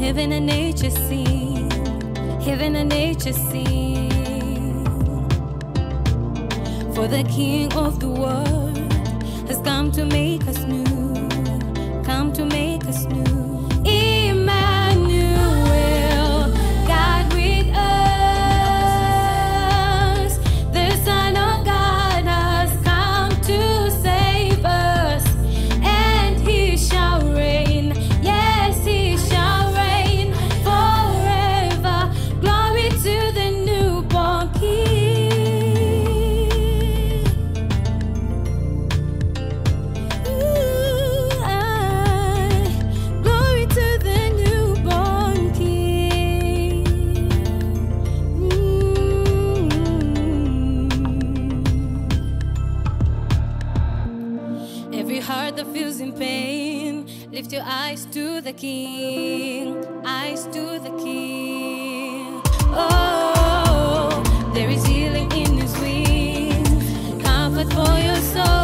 heaven and nature sing, heaven and nature sing. For the King of the world has come to make us new, come to make us new. Emmanuel, God with us, the Son of God has come to save us, and He shall reign, yes, He shall reign forever. Glory to the newborn King. Glory to the newborn King. Every heart that feels in pain, lift your eyes to the King, eyes to the King. Oh, there is healing in His wings, comfort for your soul.